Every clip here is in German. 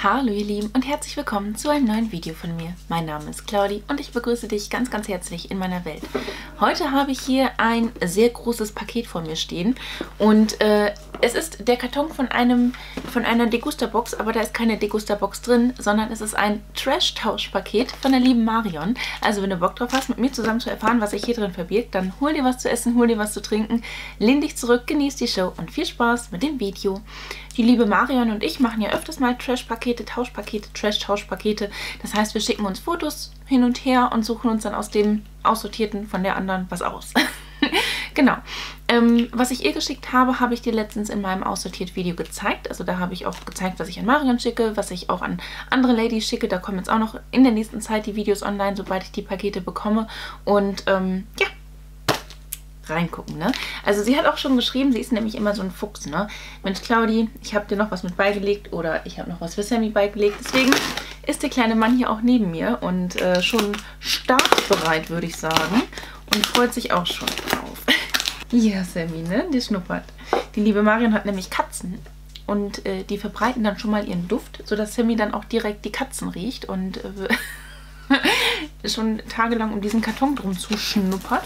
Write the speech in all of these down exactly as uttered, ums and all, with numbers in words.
Hallo ihr Lieben und herzlich willkommen zu einem neuen Video von mir. Mein Name ist Claudi und ich begrüße dich ganz ganz herzlich in meiner Welt. Heute habe ich hier ein sehr großes Paket vor mir stehen und äh, es ist der Karton von einem von einer Degusta-Box, aber da ist keine Degusta-Box drin, sondern es ist ein Trash-Tausch-Paket von der lieben Marion. Also wenn du Bock drauf hast, mit mir zusammen zu erfahren, was sich hier drin verbirgt, dann hol dir was zu essen, hol dir was zu trinken, lehn dich zurück, genieß die Show und viel Spaß mit dem Video. Die liebe Marion und ich machen ja öfters mal Trash-Pakete, Tauschpakete, Trash-Tauschpakete. Das heißt, wir schicken uns Fotos hin und her und suchen uns dann aus dem Aussortierten von der anderen was aus. Genau. Ähm, was ich ihr geschickt habe, habe ich dir letztens in meinem Aussortiert-Video gezeigt. Also da habe ich auch gezeigt, was ich an Marion schicke, was ich auch an andere Ladies schicke. Da kommen jetzt auch noch in der nächsten Zeit die Videos online, sobald ich die Pakete bekomme. Und ähm, ja, reingucken, ne? Also sie hat auch schon geschrieben, sie ist nämlich immer so ein Fuchs, ne? Mensch, Claudi, ich habe dir noch was mit beigelegt oder ich habe noch was für Sammy beigelegt. Deswegen ist der kleine Mann hier auch neben mir und äh, schon startbereit, würde ich sagen. Und freut sich auch schon drauf. Ja, Sammy, ne? Der schnuppert. Die liebe Marion hat nämlich Katzen. Und äh, die verbreiten dann schon mal ihren Duft, sodass Sammy dann auch direkt die Katzen riecht und äh, schon tagelang um diesen Karton drum zuschnuppert.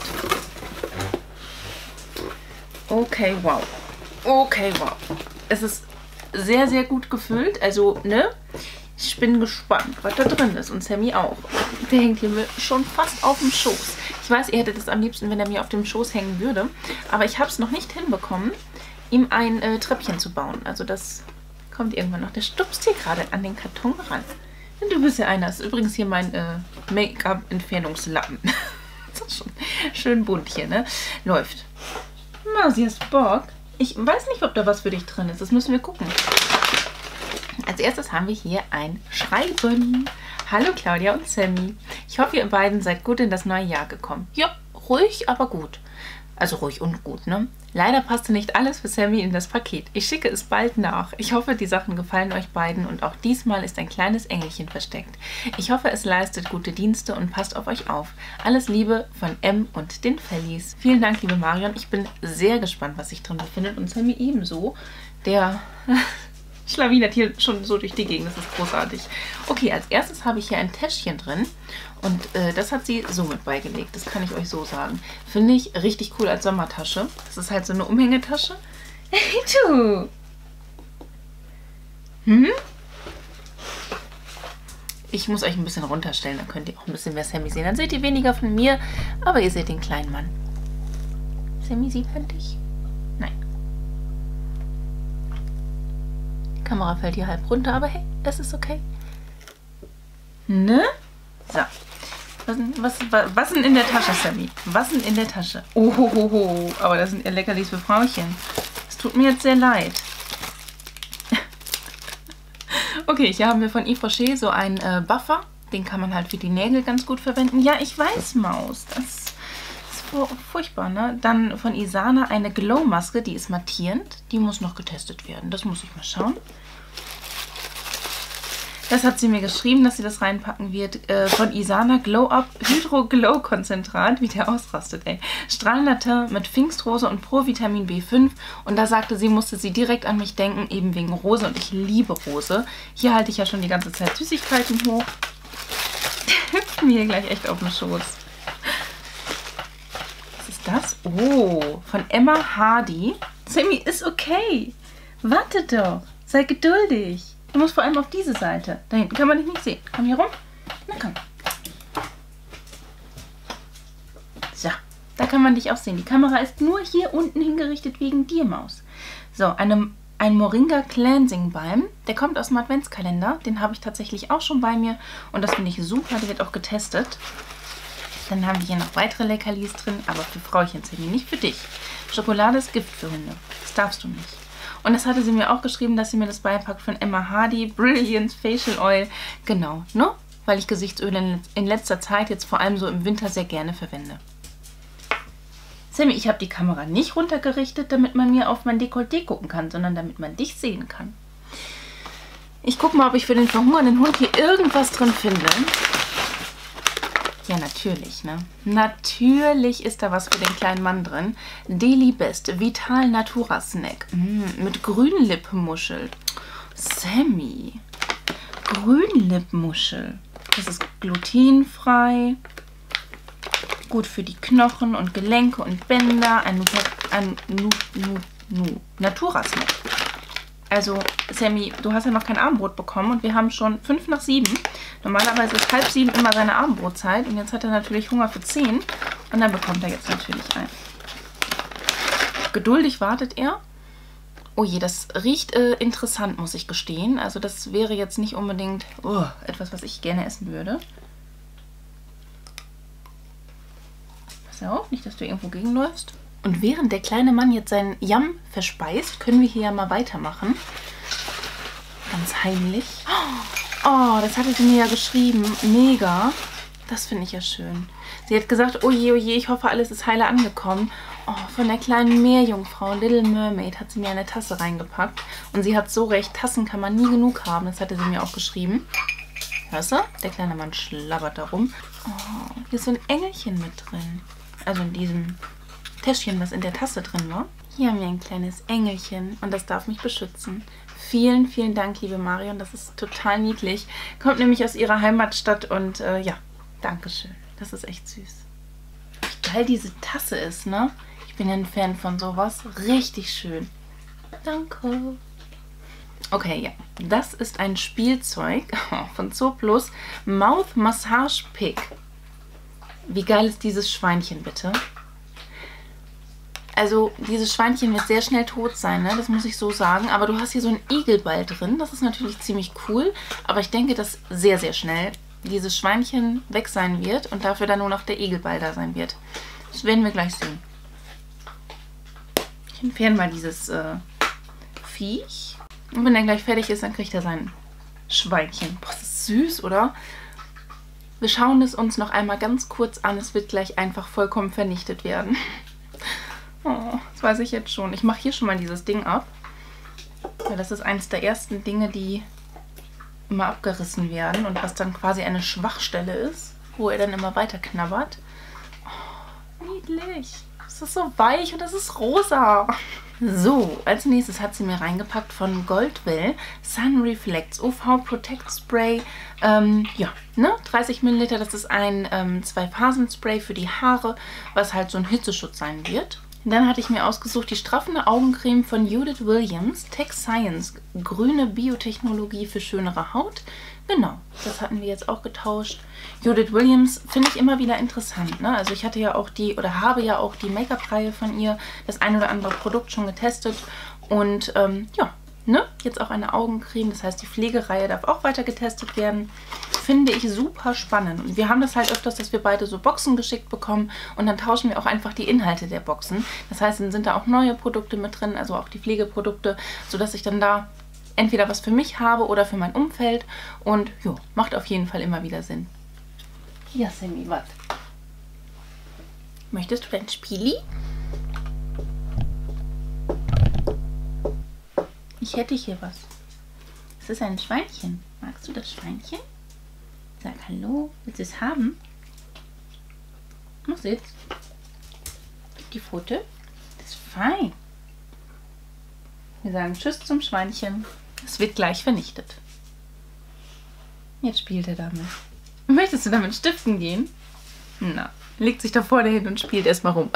Okay, wow. Okay, wow. Es ist sehr, sehr gut gefüllt. Also, ne? Ich bin gespannt, was da drin ist. Und Sammy auch. Der hängt hier schon fast auf dem Schoß. Ich weiß, ihr hättet es am liebsten, wenn er mir auf dem Schoß hängen würde. Aber ich habe es noch nicht hinbekommen, ihm ein äh, Treppchen zu bauen. Also das kommt irgendwann noch. Der stupst hier gerade an den Karton ran. Und du bist ja einer. Das ist übrigens hier mein äh, Make-up-Entfernungslappen. Das ist schon schön bunt hier, ne? Läuft. Mausi, hast Bock? Ich weiß nicht, ob da was für dich drin ist. Das müssen wir gucken. Als erstes haben wir hier ein Schreiben. Hallo Claudia und Sammy. Ich hoffe, ihr beiden seid gut in das neue Jahr gekommen. Ja, ruhig, aber gut. Also ruhig und gut, ne? Leider passte nicht alles für Sammy in das Paket. Ich schicke es bald nach. Ich hoffe, die Sachen gefallen euch beiden und auch diesmal ist ein kleines Engelchen versteckt. Ich hoffe, es leistet gute Dienste und passt auf euch auf. Alles Liebe von M und den Fellies. Vielen Dank, liebe Marion. Ich bin sehr gespannt, was sich drin befindet und Sammy ebenso. Der schlawinert hier schon so durch die Gegend. Das ist großartig. Okay, als erstes habe ich hier ein Täschchen drin. Und äh, das hat sie so mit beigelegt. Das kann ich euch so sagen. Finde ich richtig cool als Sommertasche. Das ist halt so eine Umhängetasche. Hey, du! Hm? Ich muss euch ein bisschen runterstellen. Dann könnt ihr auch ein bisschen mehr Sammy sehen. Dann seht ihr weniger von mir. Aber ihr seht den kleinen Mann. Sammy sieht man dich? Nein. Die Kamera fällt hier halb runter. Aber hey, es ist okay. Ne? So. Was, was, was, was denn in der Tasche, Sammy? Was denn in der Tasche? Oh, ho, ho, ho. Aber das sind Leckerlis für Frauchen. Es tut mir jetzt sehr leid. Okay, hier haben wir von Yves Rocher so einen äh, Buffer. Den kann man halt für die Nägel ganz gut verwenden. Ja, ich weiß, Maus. Das ist furchtbar, ne? Dann von Isana eine Glow-Maske. Die ist mattierend. Die muss noch getestet werden. Das muss ich mal schauen. Das hat sie mir geschrieben, dass sie das reinpacken wird. Äh, von Isana Glow Up Hydro Glow Konzentrat. Wie der ausrastet, ey. Strahlender Teint mit Pfingstrose und Pro-Vitamin B fünf. Und da sagte sie, musste sie direkt an mich denken, eben wegen Rose. Und ich liebe Rose. Hier halte ich ja schon die ganze Zeit Süßigkeiten hoch. Der hüpft mir hier gleich echt auf den Schoß. Was ist das? Oh, von Emma Hardy. Sammy, ist okay. Warte doch. Sei geduldig. Du musst vor allem auf diese Seite. Da hinten kann man dich nicht sehen. Komm hier rum. Na komm. So, da kann man dich auch sehen. Die Kamera ist nur hier unten hingerichtet wegen dir, Maus. So, eine, ein Moringa Cleansing Balm. Der kommt aus dem Adventskalender. Den habe ich tatsächlich auch schon bei mir. Und das finde ich super. Der wird auch getestet. Dann haben wir hier noch weitere Leckerlis drin. Aber für Frauchen, Sammy, nicht für dich. Schokolade ist Gift für Hunde. Das darfst du nicht. Und das hatte sie mir auch geschrieben, dass sie mir das beipackt von Emma Hardy, Brilliance Facial Oil. Genau, ne? Weil ich Gesichtsöle in letzter Zeit, jetzt vor allem so im Winter, sehr gerne verwende. Sammy, ich habe die Kamera nicht runtergerichtet, damit man mir auf mein Dekolleté gucken kann, sondern damit man dich sehen kann. Ich gucke mal, ob ich für den verhungernden Hund hier irgendwas drin finde. Ja, natürlich, ne? Natürlich ist da was für den kleinen Mann drin. Deli Best Vital Natura Snack. Mm, mit Grünlippmuschel. Sammy. Grünlippmuschel. Das ist glutenfrei, gut für die Knochen und Gelenke und Bänder. Ein, ein nu, nu, nu, Natura-Snack. Also, Sammy, du hast ja noch kein Abendbrot bekommen und wir haben schon fünf nach sieben. Normalerweise ist halb sieben immer seine Abendbrotzeit und jetzt hat er natürlich Hunger für zehn und dann bekommt er jetzt natürlich ein. Geduldig wartet er. Oh je, das riecht äh, interessant, muss ich gestehen. Also das wäre jetzt nicht unbedingt oh, etwas, was ich gerne essen würde. Pass auf, nicht, dass du irgendwo gegenläufst. Und während der kleine Mann jetzt seinen Yum verspeist, können wir hier ja mal weitermachen. Ganz heimlich. Oh, das hatte sie mir ja geschrieben. Mega. Das finde ich ja schön. Sie hat gesagt, oh je, oh je, ich hoffe, alles ist heile angekommen. Oh, von der kleinen Meerjungfrau Little Mermaid hat sie mir eine Tasse reingepackt. Und sie hat so recht, Tassen kann man nie genug haben. Das hatte sie mir auch geschrieben. Hörst du? Der kleine Mann schlabbert da rum. Oh, hier ist so ein Engelchen mit drin. Also in diesem Täschchen, was in der Tasse drin war. Hier haben wir ein kleines Engelchen und das darf mich beschützen. Vielen, vielen Dank, liebe Marion. Das ist total niedlich. Kommt nämlich aus ihrer Heimatstadt und äh, ja, Dankeschön. Das ist echt süß. Wie geil diese Tasse ist, ne? Ich bin ja ein Fan von sowas. Richtig schön. Danke. Okay, ja. Das ist ein Spielzeug von Zooplus. Mouth Massage Pick. Wie geil ist dieses Schweinchen, bitte? Also, dieses Schweinchen wird sehr schnell tot sein, ne? Das muss ich so sagen. Aber du hast hier so einen Igelball drin. Das ist natürlich ziemlich cool. Aber ich denke, dass sehr, sehr schnell dieses Schweinchen weg sein wird und dafür dann nur noch der Igelball da sein wird. Das werden wir gleich sehen. Ich entferne mal dieses äh, Viech. Und wenn er gleich fertig ist, dann kriegt er sein Schweinchen. Boah, das ist süß, oder? Wir schauen es uns noch einmal ganz kurz an. Es wird gleich einfach vollkommen vernichtet werden. Oh, das weiß ich jetzt schon. Ich mache hier schon mal dieses Ding ab. Weil das ist eines der ersten Dinge, die immer abgerissen werden und was dann quasi eine Schwachstelle ist, wo er dann immer weiter knabbert. Oh, niedlich. Es ist so weich und es ist rosa. So, als nächstes hat sie mir reingepackt von Goldwell Sun Reflects U V Protect Spray. Ähm, ja, ne? dreißig Milliliter, das ist ein ähm, Zwei-Phasen-Spray für die Haare, was halt so ein Hitzeschutz sein wird. Dann hatte ich mir ausgesucht die straffende Augencreme von Judith Williams, Tech Science, grüne Biotechnologie für schönere Haut. Genau, das hatten wir jetzt auch getauscht. Judith Williams finde ich immer wieder interessant, ne? Also ich hatte ja auch die, oder habe ja auch die Make-up-Reihe von ihr, das ein oder andere Produkt schon getestet. Und ähm, ja, ne? Jetzt auch eine Augencreme, das heißt die Pflegereihe darf auch weiter getestet werden. Finde ich super spannend. Und wir haben das halt öfters, dass wir beide so Boxen geschickt bekommen und dann tauschen wir auch einfach die Inhalte der Boxen. Das heißt, dann sind da auch neue Produkte mit drin, also auch die Pflegeprodukte, sodass ich dann da entweder was für mich habe oder für mein Umfeld. Und jo, macht auf jeden Fall immer wieder Sinn. Ja, Sammy, was? Möchtest du dein Spieli? Ich hätte hier was. Das ist ein Schweinchen. Magst du das Schweinchen? Sag hallo. Willst du es haben? Mach's jetzt. Gib die Pfote. Das ist fein. Wir sagen Tschüss zum Schweinchen. Es wird gleich vernichtet. Jetzt spielt er damit. Möchtest du damit stiften gehen? Na, legt sich da vorne hin und spielt erstmal rum.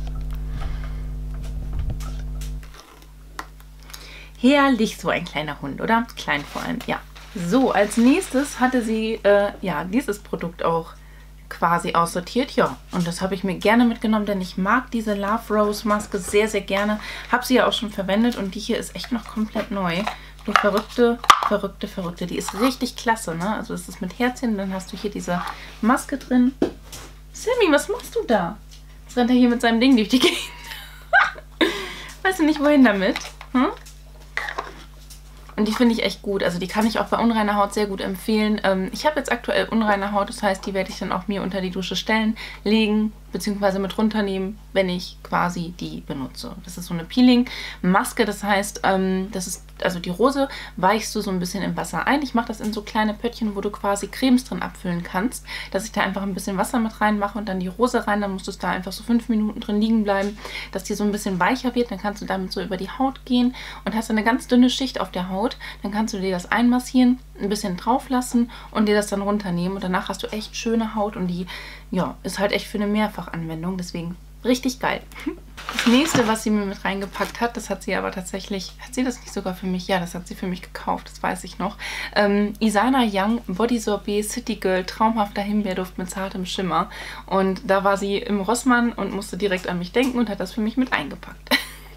Herrlich, so ein kleiner Hund, oder? Klein vor allem, ja. So, als nächstes hatte sie äh, ja dieses Produkt auch quasi aussortiert. Ja, und das habe ich mir gerne mitgenommen, denn ich mag diese Love Rose Maske sehr, sehr gerne. Habe sie ja auch schon verwendet und die hier ist echt noch komplett neu. Du verrückte, verrückte, verrückte. Die ist richtig klasse, ne? Also das ist mit Herzchen, dann hast du hier diese Maske drin. Sammy, was machst du da? Jetzt rennt er hier mit seinem Ding durch die Gegend. Weißt du nicht, wohin damit? Hm? Und die finde ich echt gut. Also die kann ich auch bei unreiner Haut sehr gut empfehlen. Ähm, ich habe jetzt aktuell unreine Haut, das heißt, die werde ich dann auch mir unter die Dusche stellen, legen bzw. mit runternehmen, wenn ich quasi die benutze. Das ist so eine Peeling-Maske, das heißt, ähm, das ist also die Rose weichst du so ein bisschen im Wasser ein. Ich mache das in so kleine Pöttchen, wo du quasi Cremes drin abfüllen kannst, dass ich da einfach ein bisschen Wasser mit reinmache und dann die Rose rein. Dann musst du es da einfach so fünf Minuten drin liegen bleiben, dass die so ein bisschen weicher wird. Dann kannst du damit so über die Haut gehen und hast eine ganz dünne Schicht auf der Haut. Dann kannst du dir das einmassieren. ein bisschen drauf lassen und dir das dann runternehmen. Und danach hast du echt schöne Haut und die, ja, ist halt echt für eine Mehrfachanwendung. Deswegen richtig geil. Das nächste, was sie mir mit reingepackt hat, das hat sie aber tatsächlich, hat sie das nicht sogar für mich? Ja, das hat sie für mich gekauft, das weiß ich noch. Ähm, Isana Young Body Sorbet City Girl traumhafter Himbeerduft mit zartem Schimmer. Und da war sie im Rossmann und musste direkt an mich denken und hat das für mich mit eingepackt.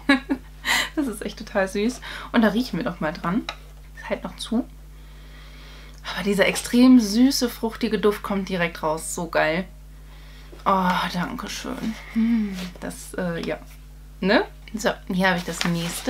Das ist echt total süß. Und da riechen wir doch mal dran. Ist halt noch zu. Aber dieser extrem süße, fruchtige Duft kommt direkt raus. So geil. Oh, danke schön. Hm, das, äh, ja. Ne? So, hier habe ich das nächste.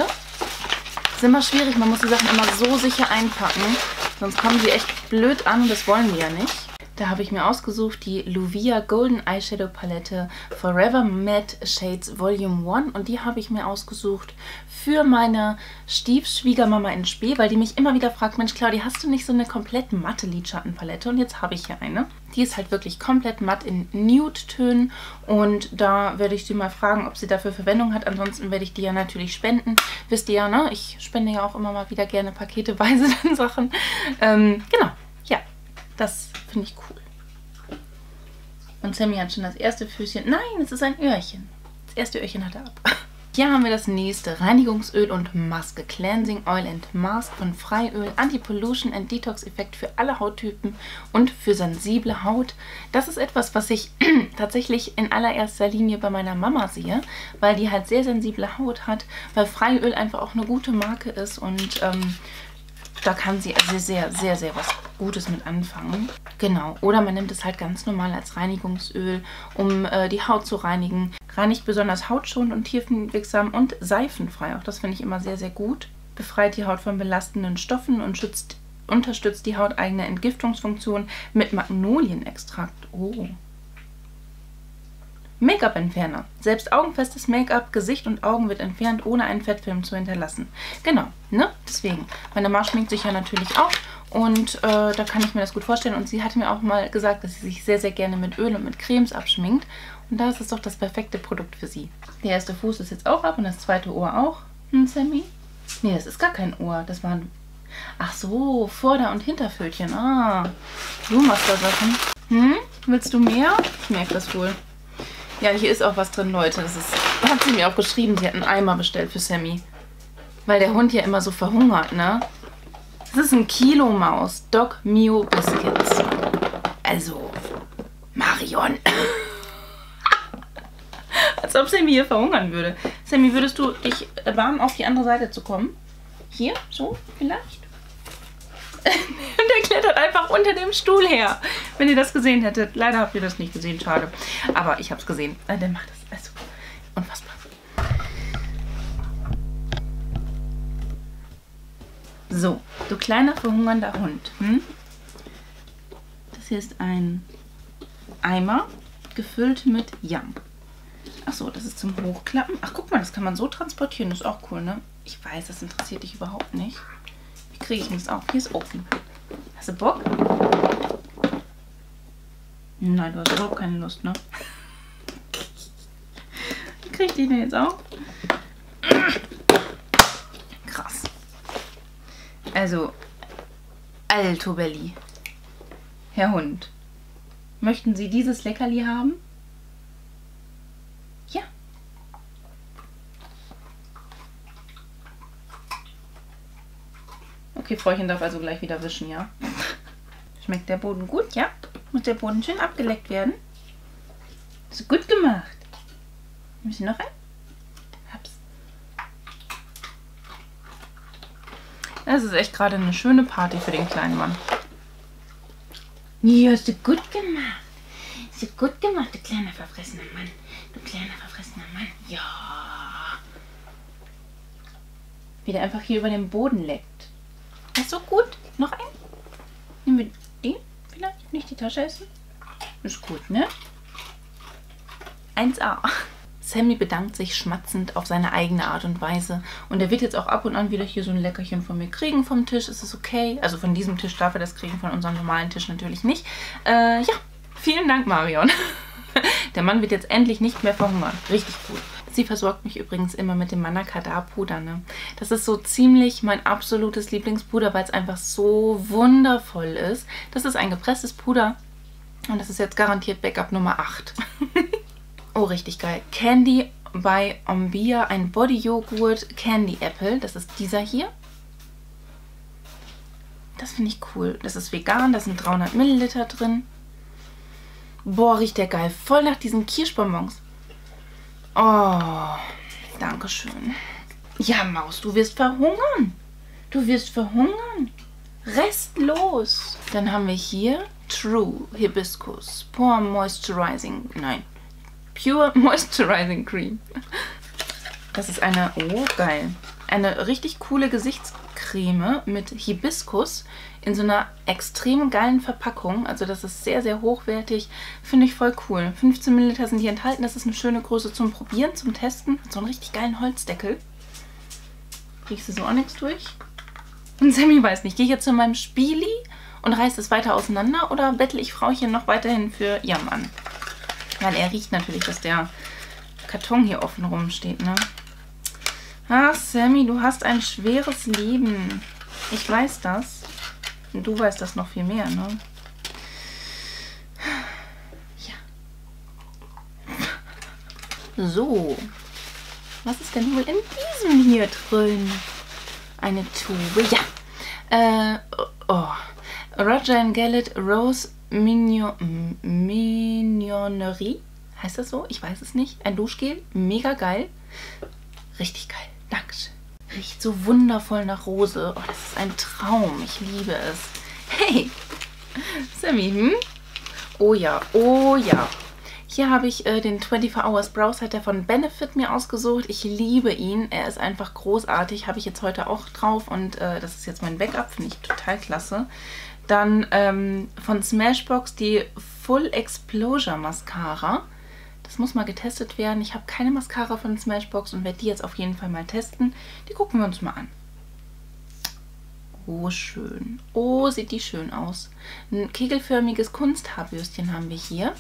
Ist immer schwierig, man muss die Sachen immer so sicher einpacken. Sonst kommen sie echt blöd an und das wollen wir ja nicht. Da habe ich mir ausgesucht die Luvia Golden Eyeshadow Palette Forever Matte Shades Volume eins. Und die habe ich mir ausgesucht für meine Stiefschwiegermama in Spee, weil die mich immer wieder fragt, Mensch Claudi, hast du nicht so eine komplett matte Lidschattenpalette? Und jetzt habe ich hier eine. Die ist halt wirklich komplett matt in Nude-Tönen und da werde ich sie mal fragen, ob sie dafür Verwendung hat. Ansonsten werde ich die ja natürlich spenden. Wisst ihr ja, ne? Ich spende ja auch immer mal wieder gerne paketeweise dann Sachen. Ähm, genau, ja, das finde ich cool. Und Sammy hat schon das erste Füßchen. Nein, es ist ein Öhrchen. Das erste Öhrchen hat er ab. Hier haben wir das nächste Reinigungsöl und Maske. Cleansing Oil and Mask von Freiöl. Anti-Pollution and Detox-Effekt für alle Hauttypen und für sensible Haut. Das ist etwas, was ich tatsächlich in allererster Linie bei meiner Mama sehe, weil die halt sehr sensible Haut hat, weil Freiöl einfach auch eine gute Marke ist und ähm, da kann sie also sehr, sehr, sehr was Gutes mit anfangen. Genau. Oder man nimmt es halt ganz normal als Reinigungsöl, um äh, die Haut zu reinigen. Reinigt besonders hautschonend und tiefenwirksam und seifenfrei. Auch das finde ich immer sehr, sehr gut. Befreit die Haut von belastenden Stoffen und schützt, unterstützt die hauteigene Entgiftungsfunktion mit Magnolienextrakt. Oh. Make-up-Entferner. Selbst augenfestes Make-up, Gesicht und Augen wird entfernt, ohne einen Fettfilm zu hinterlassen. Genau, ne? Deswegen. Meine Mama schminkt sich ja natürlich auch und äh, da kann ich mir das gut vorstellen. Und sie hat mir auch mal gesagt, dass sie sich sehr, sehr gerne mit Öl und mit Cremes abschminkt. Und da ist es doch das perfekte Produkt für sie. Der erste Fuß ist jetzt auch ab und das zweite Ohr auch. Hm, Sammy? Nee, das ist gar kein Ohr. Das waren... Ach so, Vorder- und Hinterpfötchen. Ah, du machst da Sachen. Hm? Willst du mehr? Ich merke das wohl. Ja, hier ist auch was drin, Leute. Das ist, hat sie mir auch geschrieben. Sie hat einen Eimer bestellt für Sammy. Weil der Hund ja immer so verhungert, ne? Das ist ein Kilo Maus. Dog Mio Biscuits. Also, Marion. Als ob Sammy hier verhungern würde. Sammy, würdest du dich erbarmen, auf die andere Seite zu kommen? Hier, so, vielleicht? Der klettert einfach unter dem Stuhl her. Wenn ihr das gesehen hättet. Leider habt ihr das nicht gesehen, schade. Aber ich habe es gesehen. Äh, der macht das. Also, unfassbar. So, du kleiner verhungernder Hund. Hm? Das hier ist ein Eimer, gefüllt mit Yum. Achso, das ist zum Hochklappen. Ach, guck mal, das kann man so transportieren. Das ist auch cool, ne? Ich weiß, das interessiert dich überhaupt nicht. Wie kriege ich das auf? Hier ist offen. Hast du Bock? Nein, du hast überhaupt keine Lust, ne? Wie kriege ich die denn jetzt auf? Krass. Also, Alto Belli. Herr Hund, möchten Sie dieses Leckerli haben? Ja. Okay, Fräuchen darf also gleich wieder wischen, ja? Schmeckt der Boden gut, ja? Muss der Boden schön abgeleckt werden? Hast du gut gemacht. Ein bisschen noch ein? Hab's. Das ist echt gerade eine schöne Party für den kleinen Mann. Ja, hast du gut gemacht. Hast du gut gemacht, du kleiner verfressener Mann. Du kleiner verfressener Mann. Ja. Wie der einfach hier über den Boden leckt. Das ist so gut. Noch ein? Nehmen wir den vielleicht? Nicht die Tasche essen? Ist gut, ne? eins a. Sammy bedankt sich schmatzend auf seine eigene Art und Weise. Und er wird jetzt auch ab und an wieder hier so ein Leckerchen von mir kriegen vom Tisch. Ist es okay? Also von diesem Tisch darf er das kriegen, von unserem normalen Tisch natürlich nicht. Äh, ja, vielen Dank, Marion. Der Mann wird jetzt endlich nicht mehr verhungern. Richtig gut. Sie versorgt mich übrigens immer mit dem Manakada-Puder, ne? Das ist so ziemlich mein absolutes Lieblingspuder, weil es einfach so wundervoll ist. Das ist ein gepresstes Puder und das ist jetzt garantiert Backup Nummer acht. Oh, richtig geil. Candy bei Ombia, ein Body-Joghurt Candy Apple. Das ist dieser hier. Das finde ich cool. Das ist vegan, da sind dreihundert Milliliter drin. Boah, riecht der geil. Voll nach diesen Kirschbonbons. Oh, danke schön. Ja, Maus, du wirst verhungern. Du wirst verhungern. Restlos. Dann haben wir hier True Hibiscus Pore Moisturizing. Nein. Pure Moisturizing Cream. Das ist eine, oh geil, eine richtig coole Gesichtscreme mit Hibiskus in so einer extrem geilen Verpackung. Also das ist sehr, sehr hochwertig. Finde ich voll cool. fünfzehn Milliliter sind hier enthalten. Das ist eine schöne Größe zum Probieren, zum Testen. Hat so einen richtig geilen Holzdeckel. Kriegst du so auch nichts durch? Und Sammy weiß nicht, gehe ich jetzt zu meinem Spieli und reiße es weiter auseinander oder bettel ich Frauchen noch weiterhin für Yum an? Weil er riecht natürlich, dass der Karton hier offen rumsteht, ne? Ach, Sammy, du hast ein schweres Leben. Ich weiß das. Und du weißt das noch viel mehr, ne? Ja. So. Was ist denn wohl in diesem hier drin? Eine Tube. Ja. Äh, oh. Roger and Gallet Rose Mignon, Mignonnerie. Heißt das so? Ich weiß es nicht. Ein Duschgel. Mega geil. Richtig geil. Dankeschön. Riecht so wundervoll nach Rose. Oh, das ist ein Traum. Ich liebe es. Hey. Sammy, hm? Oh ja. Oh ja. Hier habe ich äh, den vierundzwanzig Hours Brow Setter von Benefit mir ausgesucht. Ich liebe ihn. Er ist einfach großartig. Habe ich jetzt heute auch drauf. Und äh, das ist jetzt mein Backup. Finde ich total klasse. Dann ähm, von Smashbox die Full Exposure Mascara. Das muss mal getestet werden. Ich habe keine Mascara von Smashbox und werde die jetzt auf jeden Fall mal testen. Die gucken wir uns mal an. Oh, schön. Oh, sieht die schön aus. Ein kegelförmiges Kunsthaarbürstchen haben wir hier.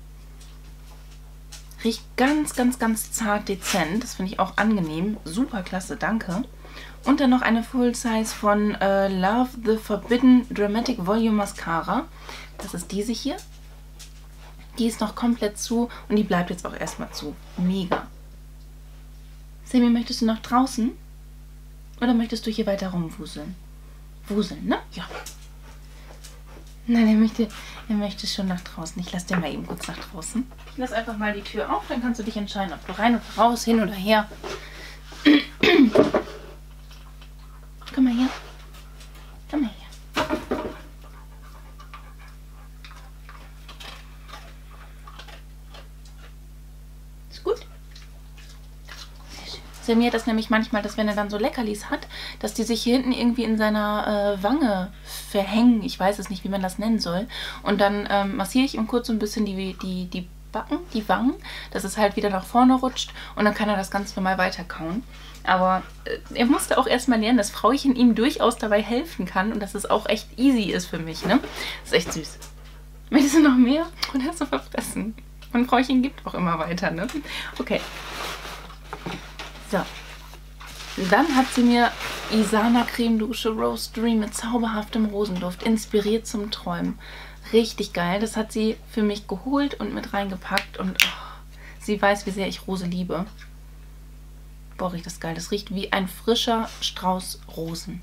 Riecht ganz, ganz, ganz zart dezent. Das finde ich auch angenehm. Super klasse, danke. Und dann noch eine Full Size von äh, Love the Forbidden Dramatic Volume Mascara. Das ist diese hier. Die ist noch komplett zu und die bleibt jetzt auch erstmal zu. Mega. Sammy, möchtest du noch draußen? Oder möchtest du hier weiter rumwuseln? Wuseln, ne? Ja. Nein, er möchte, er möchte schon nach draußen. Ich lasse den mal eben kurz nach draußen. Ich lasse einfach mal die Tür auf, dann kannst du dich entscheiden, ob du rein oder raus, hin oder her. Komm mal her. Komm mal her. Ist gut? Sehr schön. Sammy hat das nämlich manchmal, dass wenn er dann so Leckerlis hat, dass die sich hier hinten irgendwie in seiner äh, Wange verhängen. Ich weiß es nicht, wie man das nennen soll. Und dann ähm, massiere ich ihm kurz so ein bisschen die, die, die Backen, die Wangen, dass es halt wieder nach vorne rutscht und dann kann er das ganz normal weiterkauen. Aber äh, er musste auch erstmal lernen, dass Frauchen ihm durchaus dabei helfen kann und dass es auch echt easy ist für mich, ne? Das ist echt süß. Möchtest du noch mehr? Und er ist so verfressen. Und Frauchen gibt auch immer weiter, ne? Okay. So. Dann hat sie mir Isana Creme Dusche Rose Dream mit zauberhaftem Rosenduft inspiriert zum Träumen. Richtig geil. Das hat sie für mich geholt und mit reingepackt. Und oh, sie weiß, wie sehr ich Rose liebe. Boah, riecht das geil. Das riecht wie ein frischer Strauß Rosen.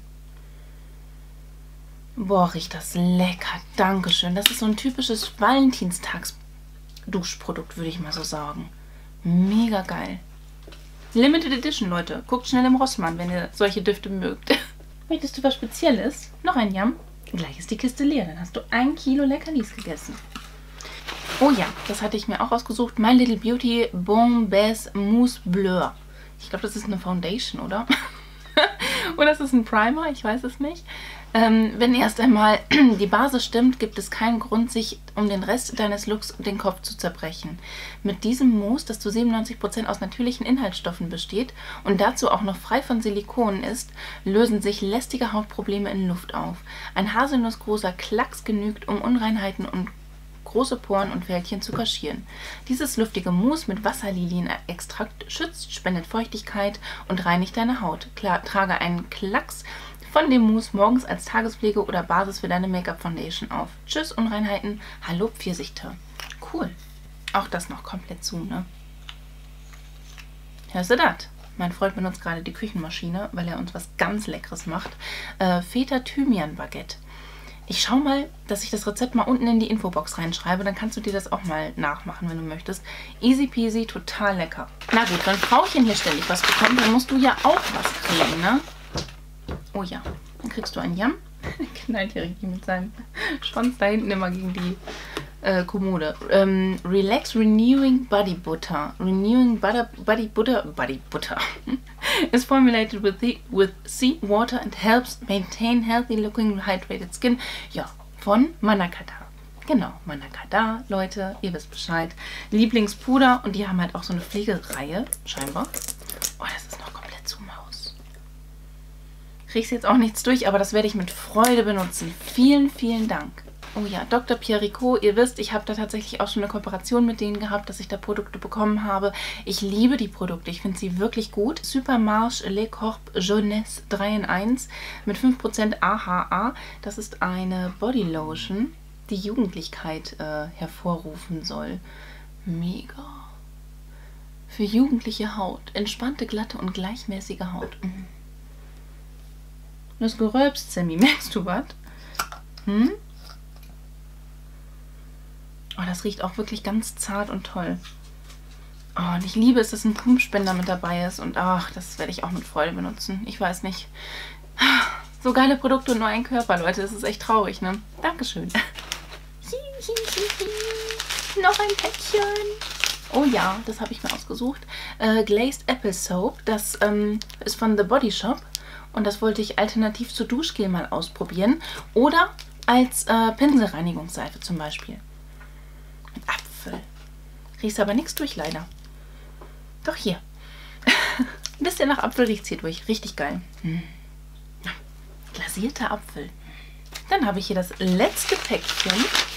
Boah, riecht das lecker. Dankeschön. Das ist so ein typisches Valentinstags-Duschprodukt, würde ich mal so sagen. Mega geil. Limited Edition, Leute. Guckt schnell im Rossmann, wenn ihr solche Düfte mögt. Möchtest du was Spezielles? Noch ein Yum? Gleich ist die Kiste leer. Dann hast du ein Kilo Leckerlis gegessen. Oh ja, das hatte ich mir auch ausgesucht. My Little Beauty Bombaz Mousse Bleu. Ich glaube, das ist eine Foundation, oder? Oder ist es ein Primer? Ich weiß es nicht. Ähm, wenn erst einmal die Basis stimmt, gibt es keinen Grund, sich um den Rest deines Looks den Kopf zu zerbrechen. Mit diesem Mousse, das zu siebenundneunzig Prozent aus natürlichen Inhaltsstoffen besteht und dazu auch noch frei von Silikonen ist, lösen sich lästige Hautprobleme in Luft auf. Ein haselnussgroßer Klacks genügt, um Unreinheiten und große Poren und Fältchen zu kaschieren. Dieses luftige Mousse mit Wasserlilienextrakt schützt, spendet Feuchtigkeit und reinigt deine Haut. Klar, trage einen Klacks von dem Mousse morgens als Tagespflege oder Basis für deine Make-up-Foundation auf. Tschüss, Unreinheiten. Hallo, Pfirsichte. Cool. Auch das noch komplett zu, ne? Hörst du das? Mein Freund benutzt gerade die Küchenmaschine, weil er uns was ganz Leckeres macht. Äh, Feta-Thymian-Baguette. Ich schau mal, dass ich das Rezept mal unten in die Infobox reinschreibe. Dann kannst du dir das auch mal nachmachen, wenn du möchtest. Easy peasy, total lecker. Na gut, wenn Frauchen hier ständig was bekommt, dann musst du ja auch was kriegen, ne? Oh ja, dann kriegst du ein Yum. Knallt hier richtig mit seinem Schwanz da hinten immer gegen die äh, Kommode. Ähm, Relax Renewing Body Butter. Renewing Butter, Body Butter, Body Butter. is formulated with, the, with sea water and helps maintain healthy looking hydrated skin. Ja, von Manakata. Genau, Manakata, Leute, ihr wisst Bescheid. Lieblingspuder und die haben halt auch so eine Pflegereihe, scheinbar. Oh, das ist noch komplett zu Maus. Kriegst jetzt auch nichts durch, aber das werde ich mit Freude benutzen. Vielen, vielen Dank. Oh ja, Doktor Pierricot, ihr wisst, ich habe da tatsächlich auch schon eine Kooperation mit denen gehabt, dass ich da Produkte bekommen habe. Ich liebe die Produkte, ich finde sie wirklich gut. Supermarche Le Corps Jeunesse drei in eins mit fünf Prozent A H A. Das ist eine Bodylotion, die Jugendlichkeit äh, hervorrufen soll. Mega. Für jugendliche Haut. Entspannte, glatte und gleichmäßige Haut. Mhm. Das geröbst, Sammy. Merkst du was? Hm? Oh, das riecht auch wirklich ganz zart und toll. Oh, und ich liebe es, dass ein Pumpspender mit dabei ist. Und ach, das werde ich auch mit Freude benutzen. Ich weiß nicht. So geile Produkte und nur ein Körper, Leute. Das ist echt traurig, ne? Dankeschön. Noch ein Päckchen. Oh ja, das habe ich mir ausgesucht. Äh, Glazed Apple Soap. Das ähm, ist von The Body Shop. Und das wollte ich alternativ zu Duschgel mal ausprobieren. Oder als äh, Pinselreinigungsseife zum Beispiel. Mit Apfel. Riechst aber nichts durch, leider. Doch hier. Ein bisschen nach Apfel riecht es hier durch. Richtig geil. Hm. Glasierter Apfel. Dann habe ich hier das letzte Päckchen.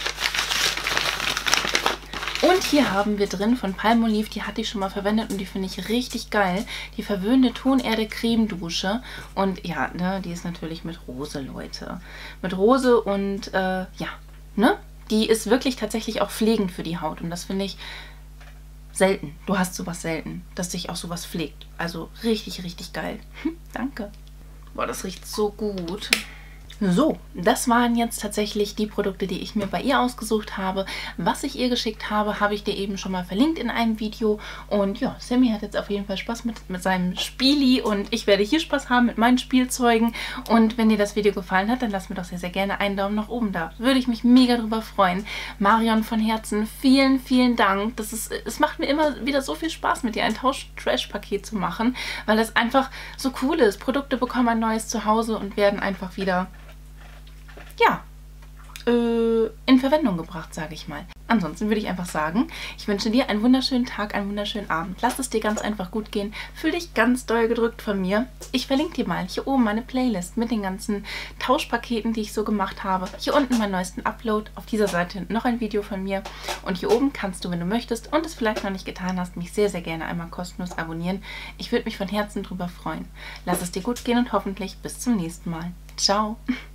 Und hier haben wir drin von Palmolive, die hatte ich schon mal verwendet und die finde ich richtig geil. Die verwöhnte Tonerde Cremedusche. Und ja, ne, die ist natürlich mit Rose, Leute. Mit Rose und äh, ja, ne? Die ist wirklich tatsächlich auch pflegend für die Haut. Und das finde ich selten. Du hast sowas selten, dass sich auch sowas pflegt. Also richtig, richtig geil. Hm, danke. Boah, das riecht so gut. So, das waren jetzt tatsächlich die Produkte, die ich mir bei ihr ausgesucht habe. Was ich ihr geschickt habe, habe ich dir eben schon mal verlinkt in einem Video. Und ja, Sammy hat jetzt auf jeden Fall Spaß mit, mit seinem Spieli und ich werde hier Spaß haben mit meinen Spielzeugen. Und wenn dir das Video gefallen hat, dann lass mir doch sehr, sehr gerne einen Daumen nach oben da. Würde ich mich mega drüber freuen. Marion von Herzen, vielen, vielen Dank. Das ist, es macht mir immer wieder so viel Spaß, mit dir ein Tausch-Trash-Paket zu machen, weil das einfach so cool ist. Produkte bekommen ein neues Zuhause und werden einfach wieder... ja, äh, in Verwendung gebracht, sage ich mal. Ansonsten würde ich einfach sagen, ich wünsche dir einen wunderschönen Tag, einen wunderschönen Abend. Lass es dir ganz einfach gut gehen. Fühl dich ganz doll gedrückt von mir. Ich verlinke dir mal hier oben meine Playlist mit den ganzen Tauschpaketen, die ich so gemacht habe. Hier unten meinen neuesten Upload. Auf dieser Seite noch ein Video von mir. Und hier oben kannst du, wenn du möchtest und es vielleicht noch nicht getan hast, mich sehr, sehr gerne einmal kostenlos abonnieren. Ich würde mich von Herzen drüber freuen. Lass es dir gut gehen und hoffentlich bis zum nächsten Mal. Ciao!